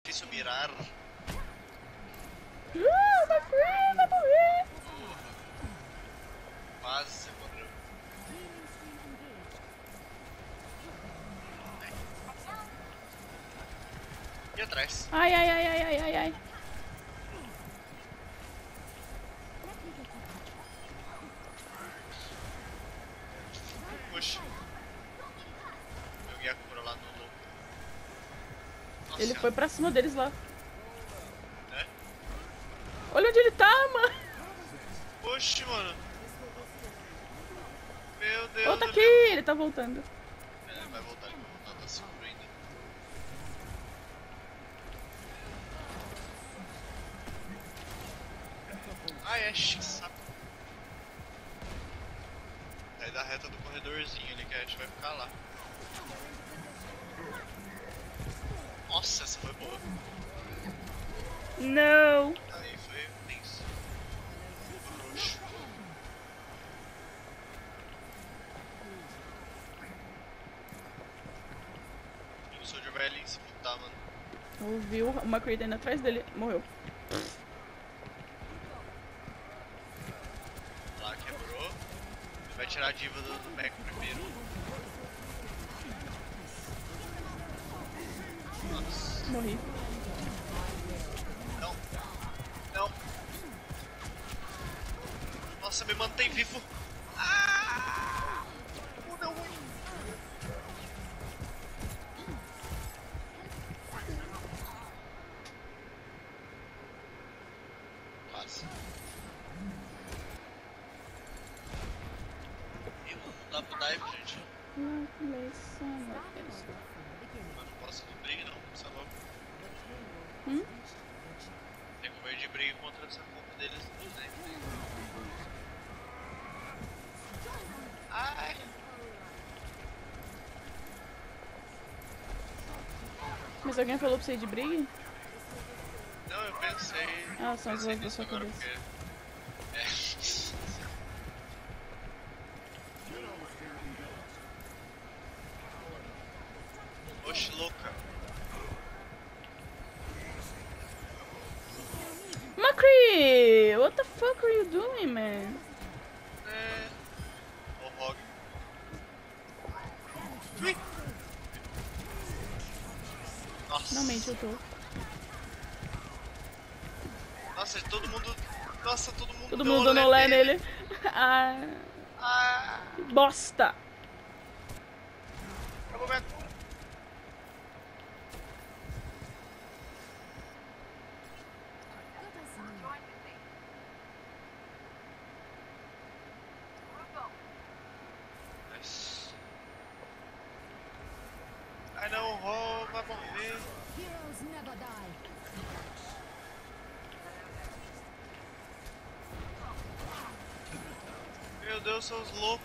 Difícil mirar. Vai morrer! Quase você morreu. E atrás. Ai, ai, ai, ai, ai, ai, ai. Puxa. Joguei a cura lá no louco. Nossa, Ele foi pra cima deles lá. É? Olha onde ele tá, mano. Oxi, mano. Meu Deus. Volta aqui, ele tá voltando. É, vai voltar, tá seguro ainda. Ai, é saco. Aí da reta do corredorzinho ali que a gente vai ficar lá. Nossa, essa foi boa. Não. Aí foi tenso. Roxo. E o Soldier vai ali se lutar, mano. Ouviu o McCree indo atrás dele. Morreu. Lá quebrou. Ele vai tirar a diva do Mac primeiro. Nossa. Morri. Não. Não. Nossa, me mantém vivo. Ah! Deu ruim. Quase. Não dá pro dive, gente. Não, Eu não posso de briga, não. Você é louco. Hum? Tem como ir de briga contra essa culpa deles. Né? Ai! Mas alguém falou pra você ir de briga? Não, eu pensei. Ah, são as pensei vozes da nisso sua agora cabeça. porque. É. Oxe, louca. McCree! What the fuck are you doing, man? É. O Hog. Ui! Nossa. Finalmente eu tô. Nossa, todo mundo. Nossa, todo mundo. Todo deu mundo dando olé nele. Ah, Ah! que bosta! Acabou minha cura. Nice. Ai não, o Ro vai morrer. Heroes never die. Meu Deus, seus loucos.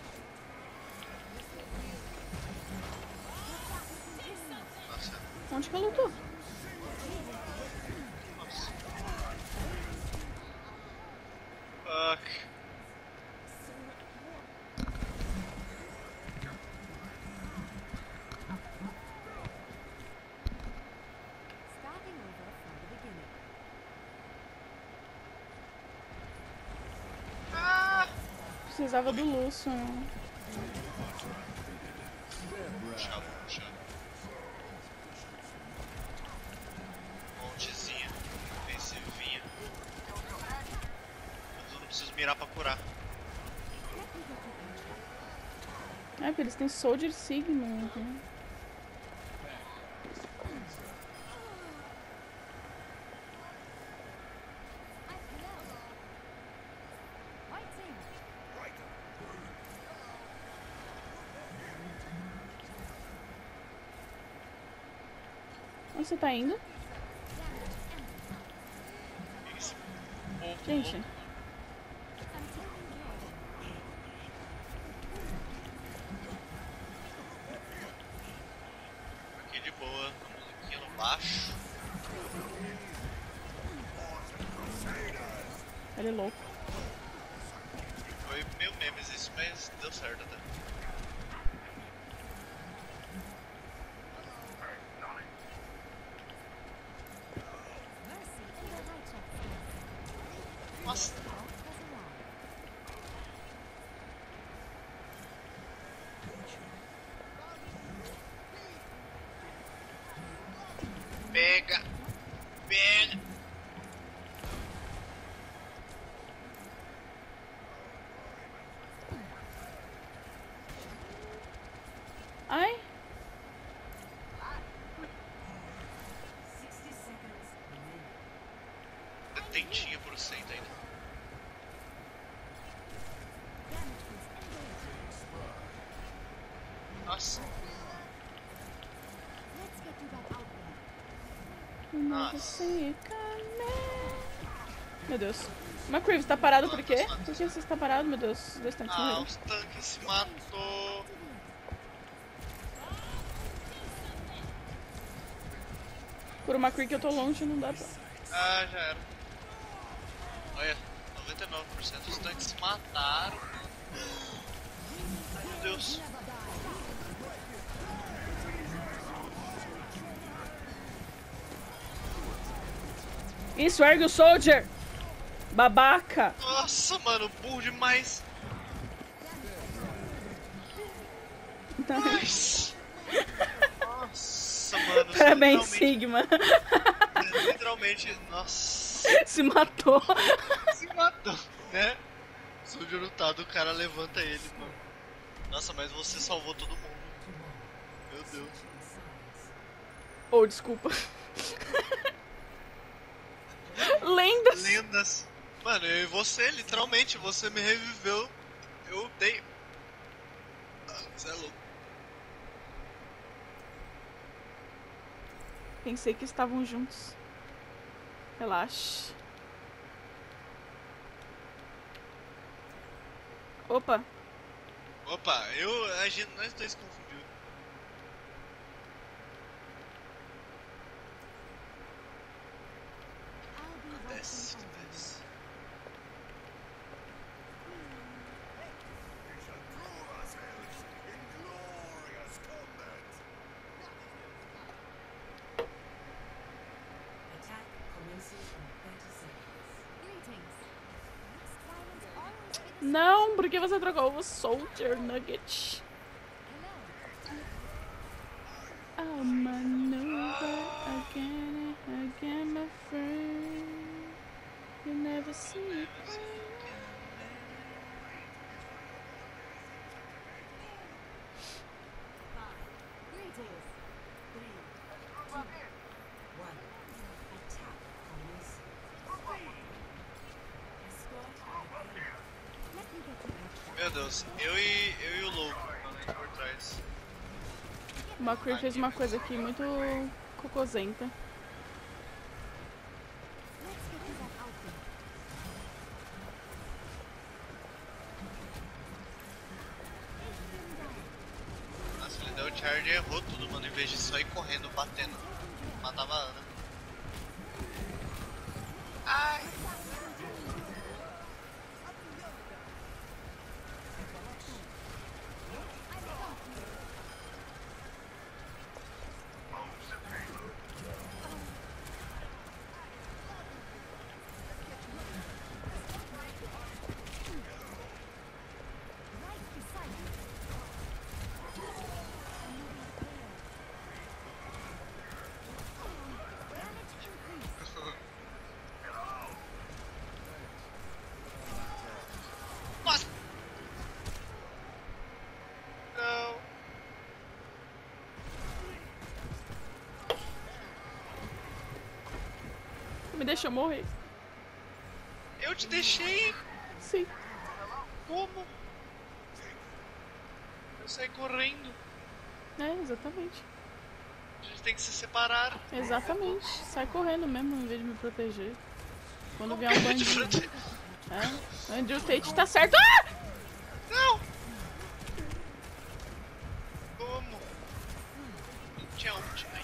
Nossa. Onde que eu lutou? Nossa. Fuck. Starting over from the beginning. Ah! Precisava do Lúcio. Puxa, puxa. Montezinha. Defensivinha. Eu não preciso mirar pra curar. É, porque eles têm Soldier Sigma. Né? White team. Onde você tá indo? Esse povo Gente. louco. Aqui de boa, a musiquinha no baixo. Ele é louco. Foi meio memes isso, mas deu certo até. Nossa. Pega! Pega! Ai, 60 seconds remaining. Tentinha por cento ainda. Damage boost engaged. Nossa. Let's get to that outlet. eu não Nossa. sei caminhar. Meu Deus. McCree, você tá parado por quê? Por que você está parado, meu Deus? Os dois tanques Ah, morreram. os tanques se matou. Por uma McCree que eu tô longe, não dá pra... Ah, já era. Olha, 99% dos tanques se mataram, mano. Ai, meu Deus. Isso, ergue o soldier! Babaca! Nossa, mano, burro demais. Nice. Nossa, mano. Parabéns, literalmente- Sigma. Literalmente, nossa. Se matou. Se matou, né? Soldier lutado, o cara levanta ele, mano. Nossa, mas você salvou todo mundo. Meu Deus. Oh, desculpa. Lendas. Lendas. Mano, eu e você, literalmente, você me reviveu. Eu dei. Ah, você é louco. Pensei que estavam juntos. Relaxe. Opa. Opa, a gente, nós dois confundiu. I'll be right Desce, on top. desce. Attack commences in 30 seconds. Greetings. Next violence always be the Não, por que você trocou o soldier nugget? Hello. Oh, maneuver again and again, my friend. You never see it. Greetings. 3, 2, 1. Attack commences. Escort the Let me get you back. Meu Deus, eu e o louco andando por trás. O McCree fez uma coisa aqui muito cocosenta. Let's get to that outlet. Nossa, ele deu o charge e errou tudo, mano. Em vez de só ir correndo, batendo. Matava a Ana. Ai! Right beside you. Damage increased. Nossa! Não! Me deixou morrer. Eu te deixei! Sim. Como? Eu saí correndo. É, exatamente. A gente tem que se separar. Exatamente. Sai correndo mesmo em vez de me proteger. Quando vier um De bandido. frente. É. Andrew Tate tá certo. Ah! Não! Como? Não tinha ult, né?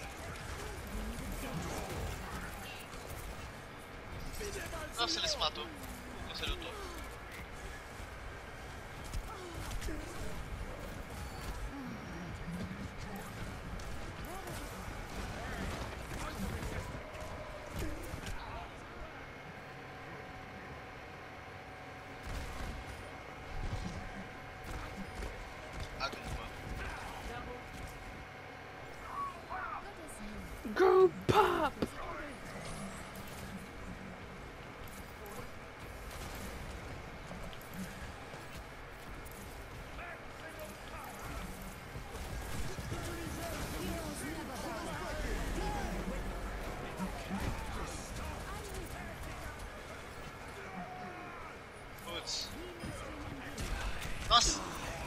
Nossa, ele se matou. Nossa, ele lutou. Don't pop! Putz. Nossa!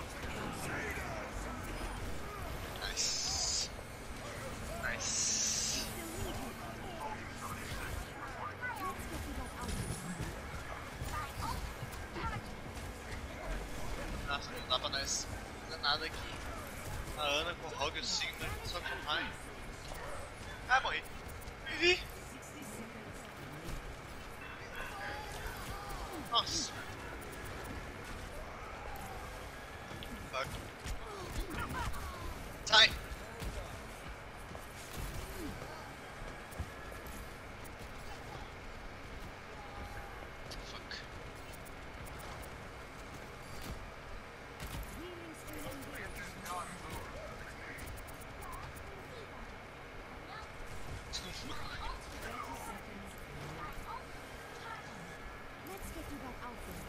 Nice. Nice. Nossa, não dá pra nós fazer nada aqui. A Ana com o Rogue, o Sigma, só com o Ryan. Ah, morri. Vivi! Nossa. Fuck. Sai! Fuck. Let's get you back out there.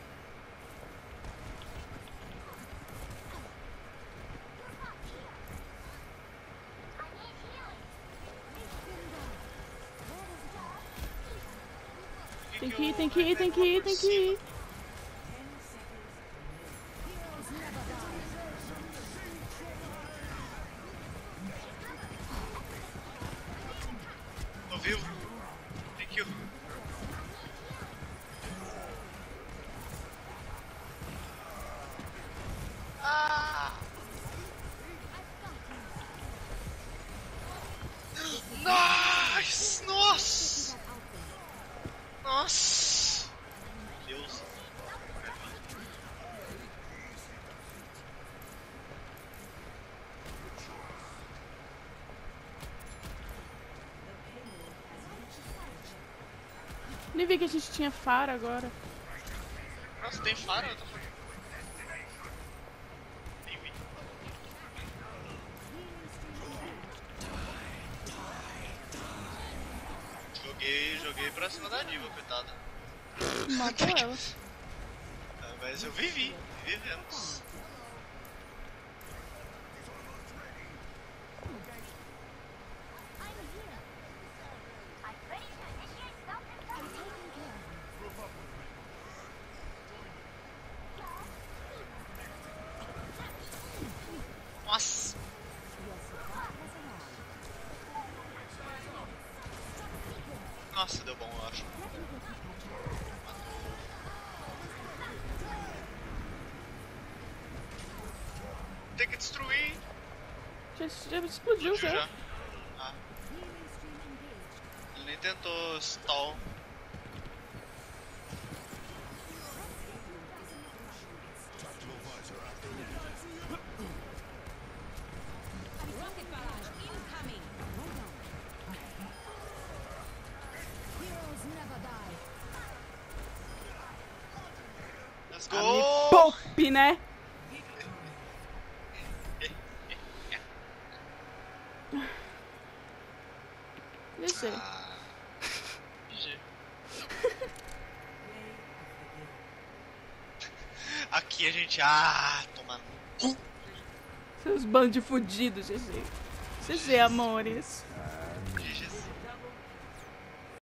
Tem que ir, tem que ir, tem que ir, tem que ir. Tô vivo. Thank you. Ah! Nice! Nossa! Nossa! Meu Deus. Nem vi que a gente tinha Fara agora. Nossa, tem faro? Eu tô... Nem vi. Joguei pra cima da diva, coitada. Matou ela. Ah, mas eu vivi. Vivemos. I'm here. I'm ready to initiate self-defense. I'm taking care of Nossa! Nossa, deu bom, eu acho. Tem que destruir. Já explodiu já. Já. Ah, ele nem tentou stall. Let's Me go! poupe, né? Descer. Ah, GG. Aqui a gente. Toma no cu. Seus bandos de fudidos, GG. GG, amores. GG.